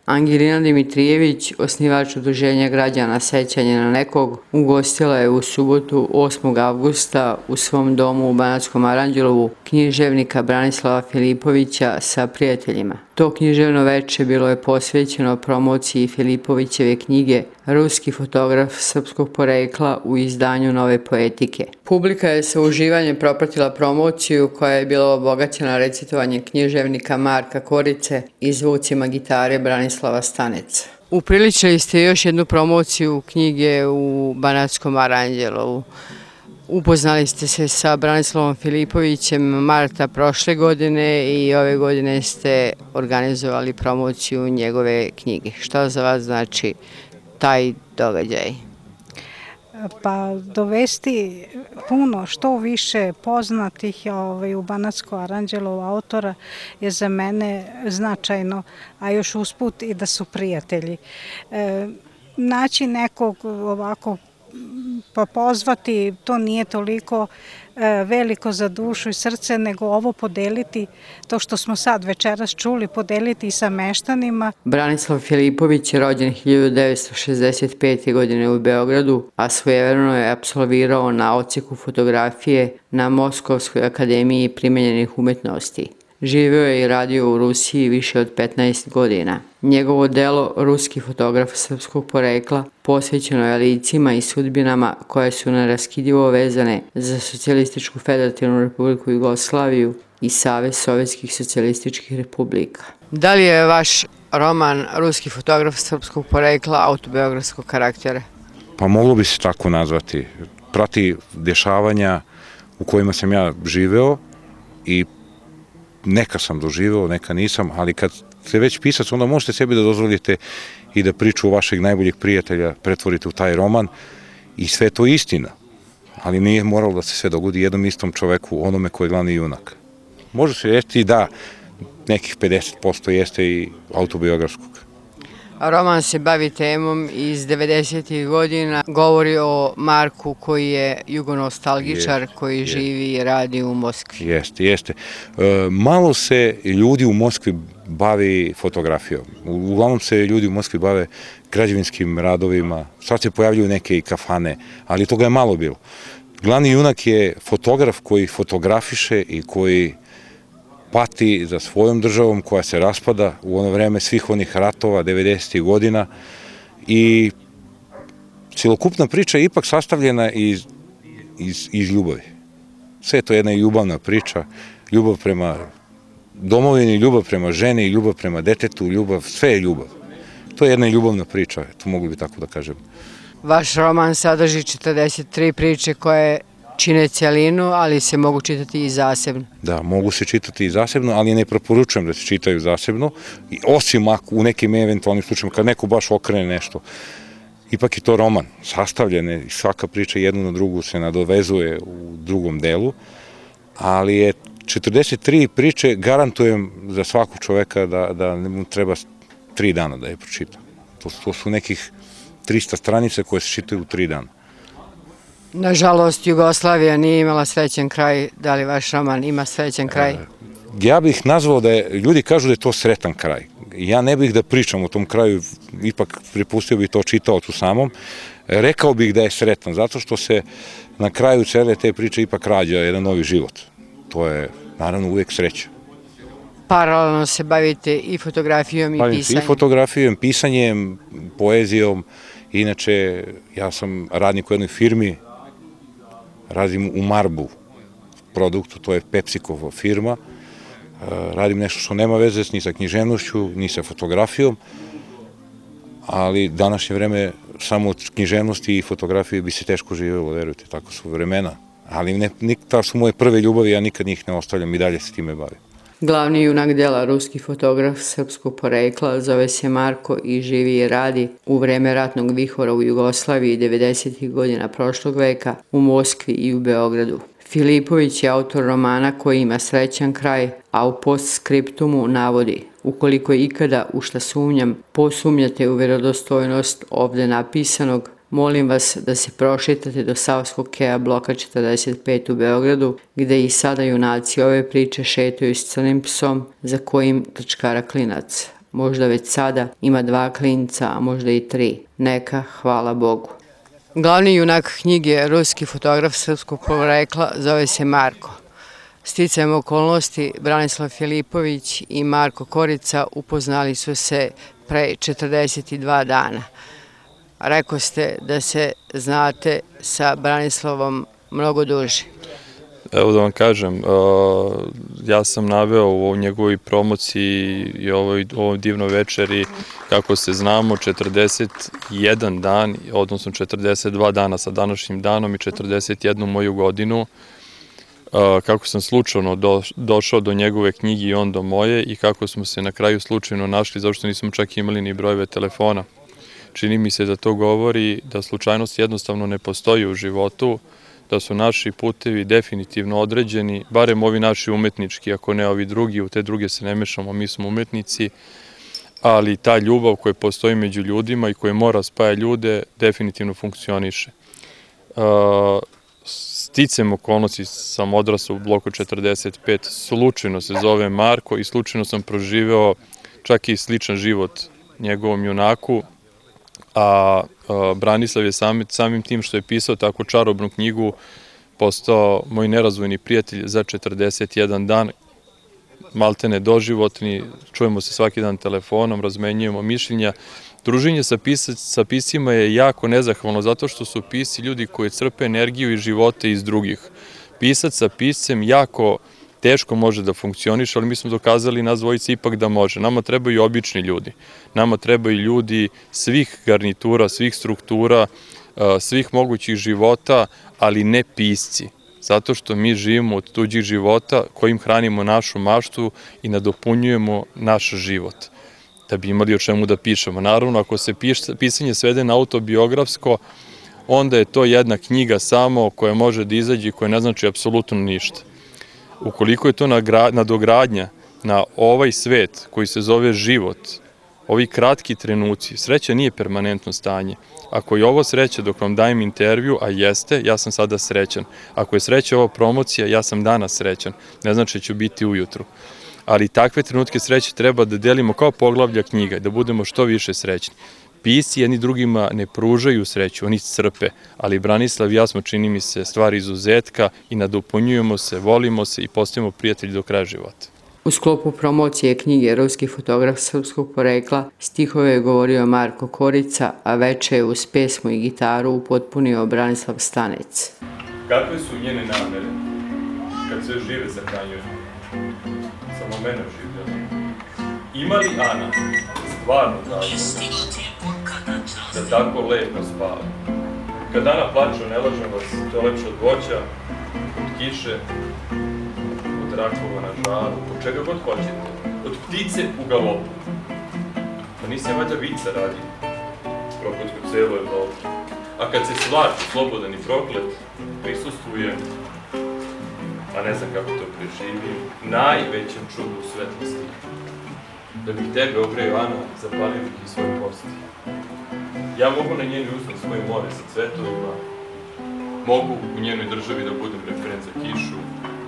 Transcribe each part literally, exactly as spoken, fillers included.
Angelina Dimitrijević, osnivač Udruženja građana Sećanje na nekog, ugostila je u subotu osmog avgusta u svom domu u Banatskom Aranđelovu književnika Branislava Filipovića sa prijateljima. To književno veče bilo je posvećeno promociji Filipovićeve knjige Ruski fotograf srpskog porekla u izdanju Nove poetike. Publika je sa uživanjem propratila promociju koja je bila obogaćena recitovanjem književnika Marka Korice i zvucima gitare Branislava Staneca. Upriličili ste još jednu promociju knjige u Banatskom Aranđelovu. Upoznali ste se sa Branislavom Filipovićem marta prošle godine i ove godine ste organizovali promociju njegove knjige. Šta za vas znači taj događaj? Pa dovesti puno, što više poznatih u Banatsko Aranđelovo autora je za mene značajno, a još usput i da su prijatelji. Naći nekog ovako pa pozvati, to nije toliko veliko za dušu i srce, nego ovo podeliti, to što smo sad večeras čuli, podeliti i sa meštanima. Branislav Filipović je rođen hiljadu devetsto šezdeset pete. godine u Beogradu, a svojevremeno je apsolvirao na odseku fotografije na Moskovskoj akademiji primenjenih umetnosti. Živeo je i radio u Rusiji više od petnaest godina. Njegovo delo, Ruski fotograf srpskog porekla, posvećeno je licima i sudbinama koje su neraskidivo vezane za Socijalističku federativnu republiku Jugoslaviju i Savez sovjetskih socijalističkih republika. Da li je vaš roman Ruski fotograf srpskog porekla autobiografskog karaktera? Pa moglo bi se tako nazvati. Prati dešavanja u kojima sam ja živeo i neka sam doživeo, neka nisam, ali kad ste već pisac, onda možete sebi da dozvolite i da priču vašeg najboljeg prijatelja pretvorite u taj roman i sve to istina, ali nije moralo da se sve dogodi jednom istom čoveku, onome koji je glavni junak. Može se reći da nekih pedeset posto jeste i autobiografskog. Roman se bavi temom iz devedesetih godina, govori o Marku koji je jugonostalgičar, koji živi i radi u Moskvi. Jeste, jeste. Malo se ljudi u Moskvi bavi fotografijom. Uglavnom se ljudi u Moskvi bave građevinskim radovima, sad se pojavljuju neke i kafane, ali toga je malo bilo. Glavni junak je fotograf koji fotografiše i koji pati za svojom državom koja se raspada u ono vreme svih onih ratova devedesetih godina i celokupna priča je ipak sastavljena iz, iz, iz ljubavi. Sve je to jedna ljubavna priča, ljubav prema domovini, ljubav prema ženi, ljubav prema detetu, ljubav, sve je ljubav. To je jedna ljubavna priča, to mogu bi tako da kažem. Vaš roman sadrži četrdeset tri priče koje čine celinu, ali se mogu čitati i zasebno. Da, mogu se čitati i zasebno, ali ne preporučujem da se čitaju zasebno, osim ako u nekim eventualnim slučajima, kad neko baš okrene nešto. Ipak je to roman, sastavljen je, svaka priča jednu na drugu se nadovezuje u drugom delu, ali je četrdeset tri priče, garantujem za svakog čoveka da, da mu treba tri dana da je pročita. To, to su nekih trista stranica koje se čitaju u tri dana. Nažalost, Jugoslavija nije imala srećan kraj. Da li vaš roman ima srećan kraj? Ja bih nazvao da je, ljudi kažu da je to sretan kraj. Ja ne bih da pričam o tom kraju, ipak pripustio bih to čitaocu samom. Rekao bih da je sretan, zato što se na kraju cele te priče ipak rađa jedan novi život. To je, naravno, uvijek sreća. Paralelno se bavite i fotografijom i pisanjem? Bavim se i fotografijom, pisanjem, poezijom. Inače, ja sam radnik u jednoj firmi, radim u Marbu produktu, to je PepsiCova firma. Radim nešto što nema veze ni sa književnošću, ni sa fotografijom, ali današnje vreme samo od književnosti i fotografije bi se teško živjelo, verujte, tako su vremena. Ali ta su moje prve ljubavi, ja nikad njih ne ostavljam i dalje se time bavim. Glavni junak dela, ruski fotograf srpskog porekla, zove se Marko i živi i radi u vreme ratnog vihora u Jugoslaviji devedesetih godina prošlog veka, u Moskvi i u Beogradu. Filipović je autor romana koji ima srećan kraj, a u postskriptumu navodi: ukoliko ikada, u šta sumnjam, posumnjate u verodostojnost ovde napisanog, molim vas da se prošetate do Savskog keja bloka četrdeset pet u Beogradu, gde i sada junaci ove priče šetaju s crnim psom za kojim trčkara klinac. možda već sada ima dva klinca, a možda i tri. Neka, hvala Bogu. Glavni junak knjige, ruski fotograf srpskog porekla, zove se Marko. Sticajem okolnosti, Branislav Filipović i Marko Korica upoznali su se pre četrdeset dva dana. Rekao ste da se znate sa Branislavom mnogo duže. Evo da vam kažem, ja sam naveo u njegovoj promociji i ovoj divnoj večeri kako se znamo četrdeset jedan dan, odnosno četrdeset dva dana sa današnjim danom i četrdeset jednu moju godinu, kako sam slučajno došao do njegove knjige i on do moje i kako smo se na kraju slučajno našli, zašto nismo čak imali ni brojeve telefona. Čini mi se da to govori da slučajnost jednostavno ne postoji u životu, da su naši putevi definitivno određeni, barem ovi naši umetnički, ako ne ovi drugi, u te druge se ne mešamo, mi smo umetnici, ali ta ljubav koja postoji među ljudima i koja mora spaja ljude, definitivno funkcioniše. Sticem okolnosti sam odrasao u bloku četrdeset pet, slučajno se zove Marko i slučajno sam proživeo čak i sličan život njegovom junaku, a Branislav je samim tim što je pisao tako čarobnu knjigu postao moj nerazvojni prijatelj za četrdeset jedan dan, maltene doživotni, čujemo se svaki dan telefonom, razmenjujemo mišljenja. Druženje sa piscima je jako nezahvalno zato što su pisci ljudi koji crpe energiju i živote iz drugih. Pisac sa piscem jako teško može da funkcioniše, ali mi smo dokazali nas dvojice ipak da može. Nama trebaju obični ljudi, nama trebaju ljudi svih garnitura, svih struktura, svih mogućih života, ali ne pisci. Zato što mi živimo od tuđih života kojim hranimo našu maštu i nadopunjujemo naš život, da bi imali o čemu da pišemo. Naravno, ako se pisanje svede na autobiografsko, onda je to jedna knjiga samo koja može da izađe i koja ne znači apsolutno ništa. Ukoliko je to nadogradnja na ovaj svet koji se zove život, ovi kratki trenuci, sreća nije permanentno stanje. Ako je ovo sreća dok vam dajem intervju, a jeste, ja sam sada srećan. Ako je sreća ova promocija, ja sam danas srećan. Ne znači da ću biti ujutru. Ali takve trenutke sreće treba da delimo kao poglavlja knjiga, da budemo što više srećni. Pisci jedni drugima ne pružaju sreću, oni crpe, ali Branislav i ja smo, čini mi se, stvari izuzetka i nadopunjujemo se, volimo se i postajemo prijatelji do kraja života. U sklopu promocije knjige Ruski fotograf srpskog porekla stihove je govorio Marko Korica, a veče je uz pesmu i gitaru upotpunio Branislav Stanec. Kakve su njene namere kad sve žive sahranjuje? Samo mene življeno. Ima li Ana stvarno razloga da tako lepo spava? Kad Ana plače, ne lažem vas, to je lepše od voća, od kiše, od rakova na žaru, od čega god hoćete, od ptice u galopu. Pa nisam valjda vica radi, prokletko celo Evropu. A kad se slači, slobodan i proklet, prisustvuje, a ne znam kako to preživim, najvećem čudu svetlosti. Da bih tebe ogreo, Ana, zapalio bih i svoj posti. Ja mogu na njeni usne svoje more sa cvetovima, mogu u njenoj državi da budem referent za kišu,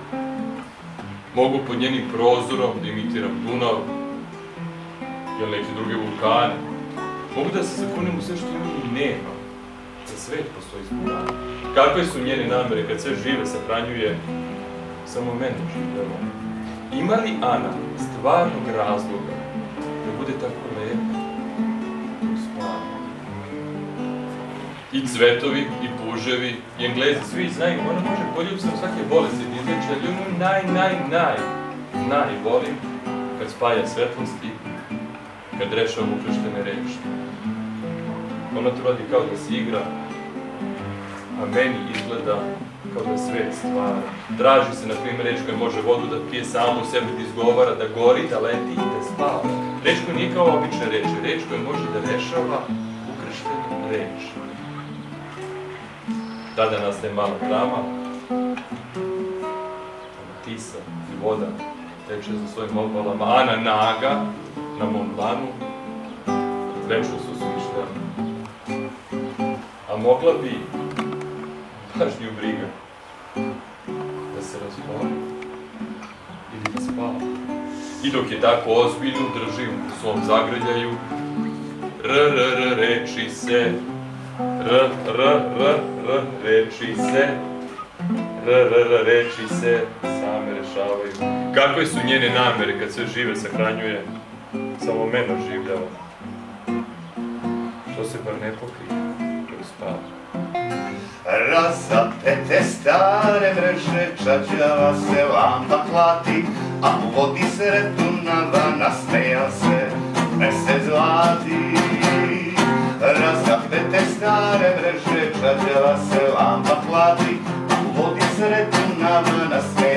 mogu pod njenim prozorom da imitiram Dunav ili neke druge vulkane, mogu da se zakunem u sve što ima i nema, da svet postoji zbog. Kakve su njene namere kad sve žive sahranjuje, samo mene življamo. Ima li Ana stvarnog razloga da bude tako lepa dok spava? I cvetovi, i puževi, i Englezi, svi znaju, ona može poljubiti sa svake bolesti da izleče, ali ono naj, naj, naj, naj volim kad spaja svetlosti, kad rešava ukrštene reči. Ona to radi kao da se igra, a meni izgleda kao da svet stvara. Traži se, na primjer, reč koja može vodu da pije samo u sebi, da izgovara, da gori, da leti i da spava. Reč koja nije kao obične reči, reč koja može da rešava ukrštene reči. Tada nastaje mala drama, tisa i voda teče za svojim obalama, Ana naga na mom dlanu, večno su sumišljani. A mogla bi, baš nju briga, da se razvoli ili da spava. I dok je tako ozbiljno držim u svom zagrljaju, r, r, r, reči se, r, r, r, r, reči se, r, r, r, reči se, same rešavaju. Kakve su njene namere kad sve žive sahranjuje, samo mene oživljava. Što se bar ne pokrije, dok spava. Razapete stare mreže, čađava se lampa klati, a u vodi sretunava nasmeja se mesec zlati. Razapete stare mreže, čađava se lampa klati, a u vodi sretunava nasmeja